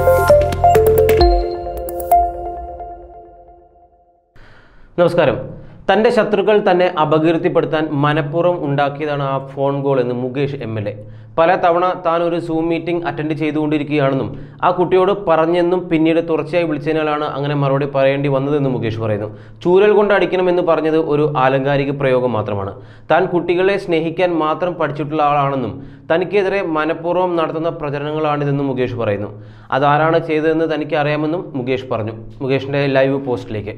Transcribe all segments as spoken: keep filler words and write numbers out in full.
നമസ്കാരം. തൻ്റെ ശത്രുക്കൾ തന്നെ അപകീർത്തിപ്പെടുത്താൻ മനഃപൂർവ്വം ഉണ്ടാക്കിയതാണ് ആ ഫോൺ കോൾ എന്ന് മുകേഷ് എം എൽ എ പല തവണ താൻ ഒരു സൂം മീറ്റിംഗ് അറ്റൻഡ് ചെയ്തുകൊണ്ടിരിക്കുകയാണെന്നും ആ കുട്ടിയോട് പറഞ്ഞെന്നും പിന്നീട് തുടർച്ചയായി വിളിച്ചതിനാലാണ് അങ്ങനെ മറുപടി പറയേണ്ടി വന്നതെന്നും മുകേഷ് പറയുന്നു. ചൂരൽ കൊണ്ട് അടിക്കണമെന്ന് പറഞ്ഞത് ഒരു ആലങ്കാരിക പ്രയോഗം മാത്രമാണ്. താൻ കുട്ടികളെ സ്നേഹിക്കാൻ മാത്രം പഠിച്ചിട്ടുള്ള ആളാണെന്നും തനിക്കെതിരെ മനഃപൂർവ്വം നടത്തുന്ന പ്രചരണങ്ങളാണിതെന്നും മുകേഷ് പറയുന്നു. അതാരാണ് ചെയ്തതെന്ന് തനിക്ക് അറിയാമെന്നും മുകേഷ് പറഞ്ഞു. മുകേഷിൻ്റെ ലൈവ് പോസ്റ്റിലേക്ക്.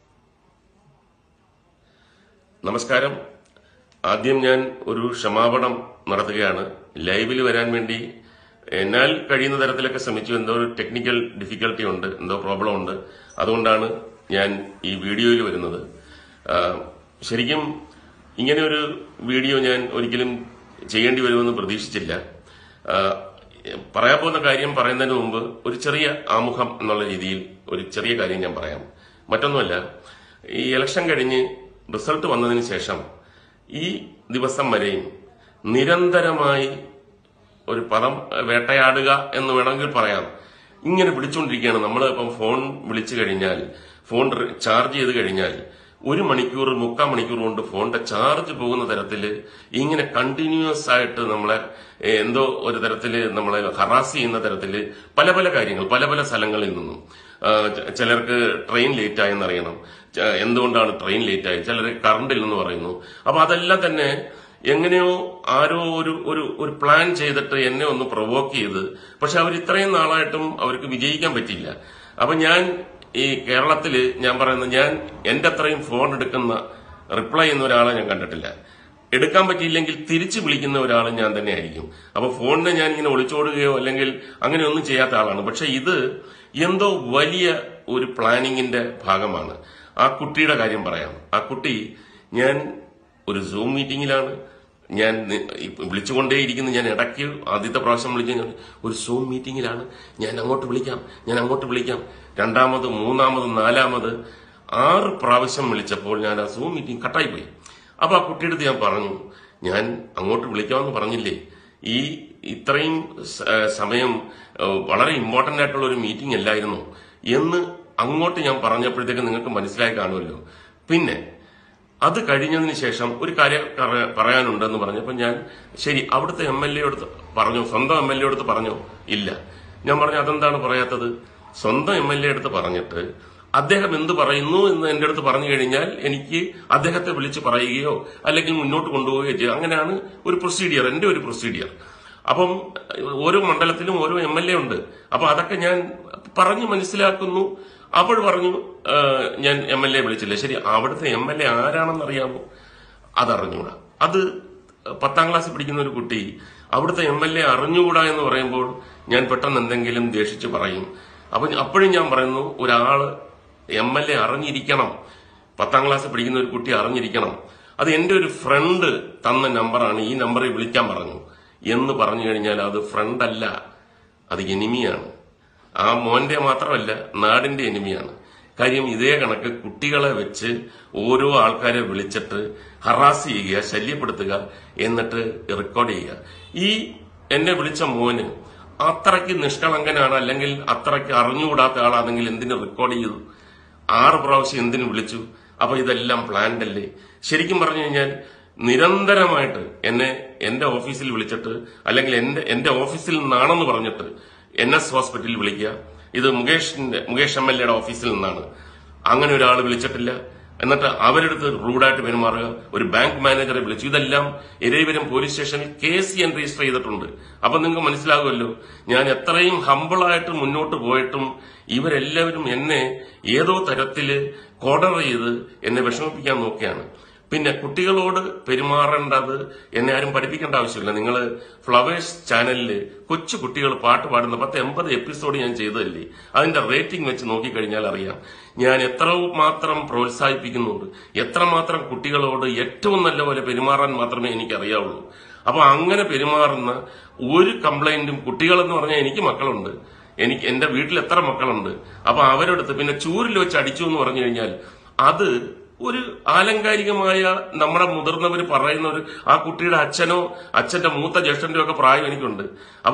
നമസ്കാരം. ആദ്യം ഞാൻ ഒരു ക്ഷമാപണം നടത്തുകയാണ്. ലൈവിൽ വരാൻ വേണ്ടി എന്നാൽ കഴിയുന്ന തരത്തിലൊക്കെ ശ്രമിച്ചു. എന്തോ ഒരു ടെക്നിക്കൽ ഡിഫിക്കൽട്ടി ഉണ്ട്, എന്തോ പ്രോബ്ലം ഉണ്ട്. അതുകൊണ്ടാണ് ഞാൻ ഈ വീഡിയോയിൽ വരുന്നത്. ശരിക്കും ഇങ്ങനെ ഒരു വീഡിയോ ഞാൻ ഒരിക്കലും ചെയ്യേണ്ടി വരുമെന്ന് പ്രതീക്ഷിച്ചില്ല. പറയാൻ പോകുന്ന കാര്യം പറയുന്നതിന് മുമ്പ് ഒരു ചെറിയ ആമുഖം എന്നുള്ള രീതിയിൽ ഒരു ചെറിയ കാര്യം ഞാൻ പറയാം. മറ്റൊന്നുമല്ല, ഈ ഇലക്ഷൻ കഴിഞ്ഞ് റിസൾട്ട് വന്നതിന് ശേഷം ഈ ദിവസം വരെയും നിരന്തരമായി ഒരു പദം വേട്ടയാടുക എന്ന് വേണമെങ്കിൽ പറയാം, ഇങ്ങനെ വിളിച്ചുകൊണ്ടിരിക്കുകയാണ്. നമ്മൾ ഇപ്പം ഫോൺ വിളിച്ചു കഴിഞ്ഞാൽ, ഫോൺ ചാർജ് ചെയ്ത് കഴിഞ്ഞാൽ ഒരു മണിക്കൂർ മുക്കാൽ മണിക്കൂർ കൊണ്ട് ഫോണിന്റെ ചാർജ് പോകുന്ന തരത്തില് ഇങ്ങനെ കണ്ടിന്യൂസ് ആയിട്ട് നമ്മളെ എന്തോ ഒരു തരത്തില് നമ്മളെ ഹറാസ് ചെയ്യുന്ന തരത്തില് പല പല കാര്യങ്ങൾ പല പല സ്ഥലങ്ങളിൽ നിന്നും. ചിലർക്ക് ട്രെയിൻ ലേറ്റ് ആയെന്നറിയണം, എന്തുകൊണ്ടാണ് ട്രെയിൻ ലേറ്റ് ആയത്, ചിലർ കറണ്ട് ഇല്ലെന്ന് പറയുന്നു. അപ്പൊ അതെല്ലാം തന്നെ എങ്ങനെയോ ആരോ ഒരു ഒരു ഒരു പ്ലാൻ ചെയ്തിട്ട് എന്നെ ഒന്ന് പ്രൊവോക്ക് ചെയ്ത്, പക്ഷെ അവർ ഇത്രയും നാളായിട്ടും അവർക്ക് വിജയിക്കാൻ പറ്റിയില്ല. അപ്പൊ ഞാൻ ഈ കേരളത്തില് ഞാൻ പറയുന്നത്, ഞാൻ എന്റെ അത്രയും ഫോൺ എടുക്കുന്ന റിപ്ലൈ ചെയ്യുന്ന ഒരാളെ ഞാൻ കണ്ടിട്ടില്ല. എടുക്കാൻ പറ്റിയില്ലെങ്കിൽ തിരിച്ചു വിളിക്കുന്ന ഒരാൾ ഞാൻ തന്നെ ആയിരിക്കും. അപ്പൊ ഫോണിനെ ഞാൻ ഇങ്ങനെ ഒളിച്ചോടുകയോ അല്ലെങ്കിൽ അങ്ങനെ ഒന്നും ചെയ്യാത്ത ആളാണ്. പക്ഷെ ഇത് എന്തോ വലിയ ഒരു പ്ലാനിങ്ങിന്റെ ഭാഗമാണ്. ആ കുട്ടിയുടെ കാര്യം പറയാം. ആ കുട്ടി, ഞാൻ ഒരു സൂം മീറ്റിംഗിലാണ്, ഞാൻ വിളിച്ചുകൊണ്ടേയിരിക്കുന്നു. ഞാൻ ഇടയ്ക്ക് ആദ്യത്തെ പ്രാവശ്യം വിളിച്ചു, ഒരു സൂം മീറ്റിംഗിലാണ്, ഞാൻ അങ്ങോട്ട് വിളിക്കാം ഞാൻ അങ്ങോട്ട് വിളിക്കാം രണ്ടാമത് മൂന്നാമത് നാലാമത് ആറ് പ്രാവശ്യം വിളിച്ചപ്പോൾ ഞാൻ ആ സൂം മീറ്റിംഗ് കട്ടായി പോയി. അപ്പൊ ആ കുട്ടിയുടെ അടുത്ത് ഞാൻ പറഞ്ഞു, ഞാൻ അങ്ങോട്ട് വിളിക്കാമെന്ന് പറഞ്ഞില്ലേ, ഈ ഇത്രയും സമയം വളരെ ഇമ്പോർട്ടന്റ് ആയിട്ടുള്ള ഒരു മീറ്റിംഗ് അല്ലായിരുന്നു എന്ന് അങ്ങോട്ട് ഞാൻ പറഞ്ഞപ്പോഴത്തേക്ക് നിങ്ങൾക്ക് മനസ്സിലായി കാണുമല്ലോ. പിന്നെ അത് കഴിഞ്ഞതിന് ശേഷം ഒരു കാര്യം പറയാനുണ്ടെന്ന് പറഞ്ഞപ്പോൾ ഞാൻ, ശരി, അവിടുത്തെ എം എൽ എയോട് പറഞ്ഞു, സ്വന്തം എം എൽ എയോട് പറഞ്ഞോ? ഇല്ല. ഞാൻ പറഞ്ഞു, അതെന്താണ് പറയാത്തത്? സ്വന്തം എം എൽ എ അടുത്ത് പറഞ്ഞിട്ട് അദ്ദേഹം എന്ത് പറയുന്നു എന്ന് എന്റെ അടുത്ത് പറഞ്ഞു കഴിഞ്ഞാൽ എനിക്ക് അദ്ദേഹത്തെ വിളിച്ച് പറയുകയോ അല്ലെങ്കിൽ മുന്നോട്ട് കൊണ്ടുപോവുകയോ ചെയ്യുക. അങ്ങനെയാണ് ഒരു പ്രൊസീഡിയർ, എന്റെ ഒരു പ്രൊസീഡിയർ. അപ്പം ഓരോ മണ്ഡലത്തിലും ഓരോ എം എൽ എ ഉണ്ട്. അപ്പൊ അതൊക്കെ ഞാൻ പറഞ്ഞു മനസ്സിലാക്കുന്നു. അപ്പോൾ പറഞ്ഞു, ഞാൻ എം എൽ എ വിളിച്ചില്ല. ശരി, അവിടുത്തെ എം എൽ എ ആരാണെന്ന് അറിയാമോ? അതറിഞ്ഞൂടാ. അത് പത്താം ക്ലാസ്സിൽ പഠിക്കുന്ന ഒരു കുട്ടി അവിടുത്തെ എം എൽ എ അറിഞ്ഞുകൂടാ എന്ന് പറയുമ്പോൾ ഞാൻ പെട്ടെന്ന് എന്തെങ്കിലും ദേഷിച്ച് പറയും. അപ്പൊ അപ്പോഴും ഞാൻ പറയുന്നു, ഒരാള് എം എൽ എ അറിഞ്ഞിരിക്കണം, പത്താം ക്ലാസ്സിൽ പഠിക്കുന്ന ഒരു കുട്ടി അറിഞ്ഞിരിക്കണം. അത് എന്റെ ഒരു ഫ്രണ്ട് തന്ന നമ്പറാണ്, ഈ നമ്പറിൽ വിളിക്കാൻ പറഞ്ഞു എന്ന് പറഞ്ഞു കഴിഞ്ഞാൽ അത് ഫ്രണ്ട് അല്ല, അത് എനിമിയാണ്. ആ മോന്റെ മാത്രമല്ല, നാടിന്റെ എനിമിയാണ്. കാര്യം ഇതേ കണക്ക് കുട്ടികളെ വെച്ച് ഓരോ ആൾക്കാരെ വിളിച്ചിട്ട് ഹറാസ് ചെയ്യുക, ശല്യപ്പെടുത്തുക, എന്നിട്ട് റെക്കോർഡ് ചെയ്യുക. ഈ എന്നെ വിളിച്ച മോന് അത്രയ്ക്ക് നിഷ്കളങ്കനാണ്, അല്ലെങ്കിൽ അത്രയ്ക്ക് അറിഞ്ഞുകൂടാത്ത ആളാണെങ്കിൽ എന്തിന് റെക്കോർഡ് ചെയ്തു? ആറ് പ്രാവശ്യം എന്തിനു വിളിച്ചു? അപ്പൊ ഇതെല്ലാം പ്ലാൻഡ് അല്ലേ? ശരിക്കും പറഞ്ഞു കഴിഞ്ഞാൽ നിരന്തരമായിട്ട് എന്നെ എന്റെ ഓഫീസിൽ വിളിച്ചിട്ട്, അല്ലെങ്കിൽ എന്റെ എന്റെ ഓഫീസിൽ നിന്നാണെന്ന് പറഞ്ഞിട്ട് എൻ എസ് ഹോസ്പിറ്റലിൽ വിളിക്കുക. ഇത് മുകേഷിന്റെ മുകേഷ് എം എൽ എയുടെ ഓഫീസിൽ നിന്നാണ്. അങ്ങനെ ഒരാൾ വിളിച്ചിട്ടില്ല. എന്നിട്ട് അവരെടുത്ത് റൂഡായിട്ട് പെരുമാറുക. ഒരു ബാങ്ക് മാനേജറെ വിളിച്ചു. ഇതെല്ലാം ഇരവിപുരം പോലീസ് സ്റ്റേഷനിൽ കേസ് ഞാൻ രജിസ്റ്റർ ചെയ്തിട്ടുണ്ട്. അപ്പൊ നിങ്ങൾക്ക് മനസ്സിലാകുമല്ലോ ഞാൻ എത്രയും ഹമ്പിളായിട്ട് മുന്നോട്ട് പോയിട്ടും ഇവരെല്ലാവരും എന്നെ ഏതോ തരത്തില് കോർഡർ ചെയ്ത് എന്നെ വിഷമിപ്പിക്കാൻ നോക്കിയാണ്. പിന്നെ കുട്ടികളോട് പെരുമാറേണ്ടത് എന്നെ ആരും പഠിപ്പിക്കേണ്ട ആവശ്യമില്ല. നിങ്ങൾ ഫ്ലവേഴ്സ് ചാനലില് കൊച്ചു കുട്ടികൾ പാട്ട് പാടുന്ന പത്ത് എൺപത് എപ്പിസോഡ് ഞാൻ ചെയ്തതല്ലേ, അതിന്റെ റേറ്റിംഗ് വെച്ച് നോക്കിക്കഴിഞ്ഞാൽ അറിയാം ഞാൻ എത്ര മാത്രം പ്രോത്സാഹിപ്പിക്കുന്നുണ്ട്, എത്രമാത്രം കുട്ടികളോട് ഏറ്റവും നല്ലപോലെ പെരുമാറാൻ മാത്രമേ എനിക്ക് അറിയാവുള്ളൂ. അപ്പൊ അങ്ങനെ പെരുമാറുന്ന ഒരു കംപ്ലൈന്റും, കുട്ടികളെന്ന് പറഞ്ഞാൽ എനിക്ക് മക്കളുണ്ട്, എനിക്ക് എന്റെ വീട്ടിൽ എത്ര മക്കളുണ്ട്, അപ്പൊ അവരെടുത്ത് പിന്നെ ചൂരിൽ വെച്ച് അടിച്ചു എന്ന് പറഞ്ഞു കഴിഞ്ഞാൽ അത് ഒരു ആലങ്കാരികമായ നമ്മുടെ മുതിർന്നവർ പറയുന്ന ഒരു, ആ കുട്ടിയുടെ അച്ഛനോ അച്ഛന്റെ മൂത്ത ജ്യേഷ്ഠന്റെ ഒക്കെ പ്രായം എനിക്കുണ്ട്. അപ്പം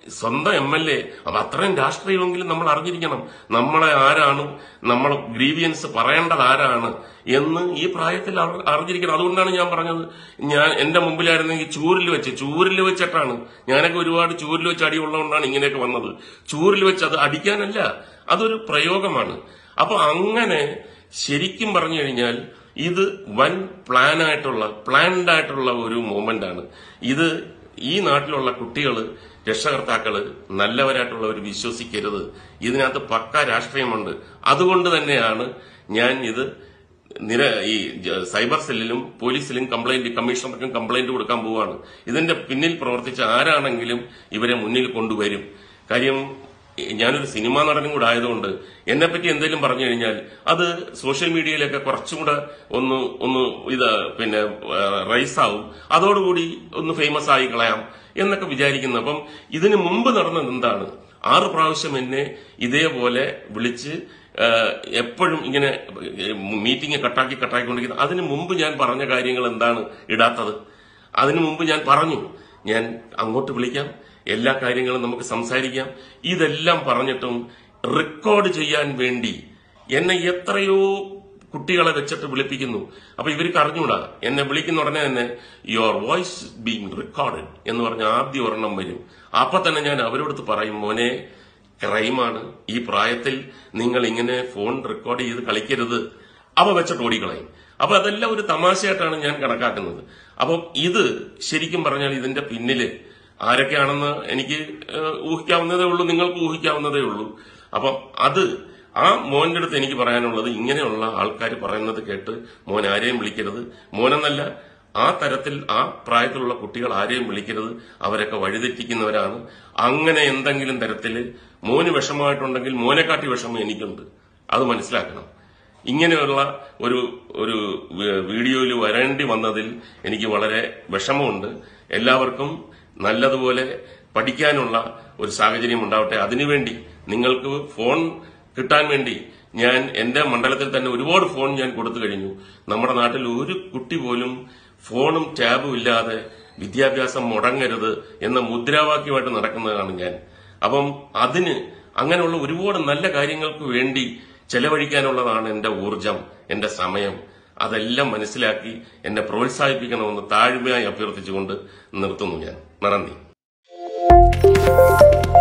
സ്വന്തം എം എൽ എ അത് അത്രയും രാഷ്ട്രീയമെങ്കിലും നമ്മൾ അറിഞ്ഞിരിക്കണം. നമ്മളെ ആരാണ്, നമ്മളെ ഗ്രീവിയൻസ് പറയേണ്ടത് ആരാണ് എന്ന് ഈ പ്രായത്തിൽ അറിഞ്ഞിരിക്കണം. അതുകൊണ്ടാണ് ഞാൻ പറഞ്ഞത്, ഞാൻ എന്റെ മുമ്പിലായിരുന്നെങ്കിൽ ചൂരിൽ വെച്ച് ചൂരിൽ വെച്ചിട്ടാണ്, ഞാനൊക്കെ ഒരുപാട് ചൂരിൽ വെച്ച് അടിയുള്ളതുകൊണ്ടാണ് ഇങ്ങനെയൊക്കെ വന്നത്. ചൂരിൽ വെച്ച് അത് അടിക്കാനല്ല, അതൊരു പ്രയോഗമാണ്. അപ്പൊ അങ്ങനെ ശരിക്കും പറഞ്ഞു കഴിഞ്ഞാൽ ഇത് വൻ പ്ലാനായിട്ടുള്ള പ്ലാൻഡ് ആയിട്ടുള്ള ഒരു മൂവ്മെന്റ് ആണ് ഇത്. ഈ നാട്ടിലുള്ള കുട്ടികള്, രക്ഷകർത്താക്കള് നല്ലവരായിട്ടുള്ളവർ വിശ്വസിക്കരുത്. ഇതിനകത്ത് പക്ക രാഷ്ട്രീയമുണ്ട്. അതുകൊണ്ട് തന്നെയാണ് ഞാൻ ഇത് നിര ഈ സൈബർ സെല്ലിലും പോലീസിലും കംപ്ലൈന്റ്, കമ്മീഷണർക്കും കംപ്ലൈന്റ് കൊടുക്കാൻ പോവാണ്. ഇതിന്റെ പിന്നിൽ പ്രവർത്തിച്ച ആരാണെങ്കിലും ഇവരെ മുന്നിൽ കൊണ്ടുവരും. കാര്യം ഞാനൊരു സിനിമാ നടനും കൂടെ ആയതുകൊണ്ട് എന്നെപ്പറ്റി എന്തെങ്കിലും പറഞ്ഞു കഴിഞ്ഞാൽ അത് സോഷ്യൽ മീഡിയയിലൊക്കെ കുറച്ചും കൂടെ ഒന്ന് ഒന്ന് ഇത് പിന്നെ റൈസ് ആവും, അതോടുകൂടി ഒന്ന് ഫേമസ് ആയി കളയാം എന്നൊക്കെ വിചാരിക്കുന്നു. അപ്പം ഇതിനു മുമ്പ് നടന്നത് എന്താണ്? ആറ് പ്രാവശ്യം എന്നെ ഇതേപോലെ വിളിച്ച് എപ്പോഴും ഇങ്ങനെ മീറ്റിംഗ് കട്ടാക്കി കട്ടാക്കിക്കൊണ്ടിരിക്കുന്നത്. അതിനു മുമ്പ് ഞാൻ പറഞ്ഞ കാര്യങ്ങൾ എന്താണ് ഇടാത്തത്? അതിനു മുമ്പ് ഞാൻ പറഞ്ഞു, ഞാൻ അങ്ങോട്ട് വിളിക്കാം, എല്ലാ കാര്യങ്ങളും നമുക്ക് സംസാരിക്കാം. ഇതെല്ലാം പറഞ്ഞിട്ടും റെക്കോർഡ് ചെയ്യാൻ വേണ്ടി എന്നെ എത്രയോ കുട്ടികളെ വെച്ചിട്ട് വിളിപ്പിക്കുന്നു. അപ്പൊ ഇവർക്ക് അറിഞ്ഞൂടാ, എന്നെ വിളിക്കുന്ന ഉടനെ തന്നെ യുവർ വോയിസ് ബീങ് റെക്കോർഡഡ് എന്ന് പറഞ്ഞ ആദ്യം ഒരെണ്ണം വരും. അപ്പൊ തന്നെ ഞാൻ അവരോട് പറയും, മോനെ ക്രൈമാണ്, ഈ പ്രായത്തിൽ നിങ്ങൾ ഇങ്ങനെ ഫോൺ റെക്കോർഡ് ചെയ്ത് കളിക്കരുത്. അവ വെച്ചിട്ട് ഓടിക്കളയും. അപ്പൊ അതെല്ലാം ഒരു തമാശയായിട്ടാണ് ഞാൻ കണക്കാക്കുന്നത്. അപ്പം ഇത് ശരിക്കും പറഞ്ഞാൽ ഇതിന്റെ പിന്നില് ആരൊക്കെയാണെന്ന് എനിക്ക് ഊഹിക്കാവുന്നതേ ഉള്ളൂ, നിങ്ങൾക്ക് ഊഹിക്കാവുന്നതേ ഉള്ളൂ. അപ്പം അത് ആ മോന്റെ അടുത്ത് എനിക്ക് പറയാനുള്ളത്, ഇങ്ങനെയുള്ള ആൾക്കാർ പറയുന്നത് കേട്ട് മോൻ ആരെയും വിളിക്കരുത്. മോനെന്നല്ല, ആ തരത്തിൽ ആ പ്രായത്തിലുള്ള കുട്ടികൾ ആരെയും വിളിക്കരുത്. അവരൊക്കെ വഴിതെറ്റിക്കുന്നവരാണ്. അങ്ങനെ എന്തെങ്കിലും തരത്തില് മോന് വിഷമമായിട്ടുണ്ടെങ്കിൽ മോനെക്കാട്ടി വിഷമം എനിക്കുണ്ട്, അത് മനസ്സിലാക്കണം. ഇങ്ങനെയുള്ള ഒരു ഒരു വീഡിയോയിൽ വരേണ്ടി വന്നതിൽ എനിക്ക് വളരെ വിഷമമുണ്ട്. എല്ലാവർക്കും നല്ലതുപോലെ പഠിക്കാനുള്ള ഒരു സാഹചര്യം ഉണ്ടാവട്ടെ. അതിനുവേണ്ടി നിങ്ങൾക്ക് ഫോൺ കിട്ടാൻ വേണ്ടി ഞാൻ എന്റെ മണ്ഡലത്തിൽ തന്നെ ഒരുപാട് ഫോൺ ഞാൻ കൊടുത്തു കഴിഞ്ഞു. നമ്മുടെ നാട്ടിൽ ഒരു കുട്ടി പോലും ഫോണും ടാബും ഇല്ലാതെ വിദ്യാഭ്യാസം മുടങ്ങരുത് എന്ന മുദ്രാവാക്യമായിട്ട് നടക്കുന്നതാണ് ഞാൻ. അപ്പം അതിന് അങ്ങനെയുള്ള ഒരുപാട് നല്ല കാര്യങ്ങൾക്ക് വേണ്ടി ചെലവഴിക്കാനുള്ളതാണ് എന്റെ ഊർജം, എന്റെ സമയം. അതെല്ലാം മനസ്സിലാക്കി എന്നെ പ്രോത്സാഹിപ്പിക്കണമെന്ന് താഴ്മയായി അഭ്യർത്ഥിച്ചുകൊണ്ട് നിർത്തുന്നു ഞാൻ. നന്ദി.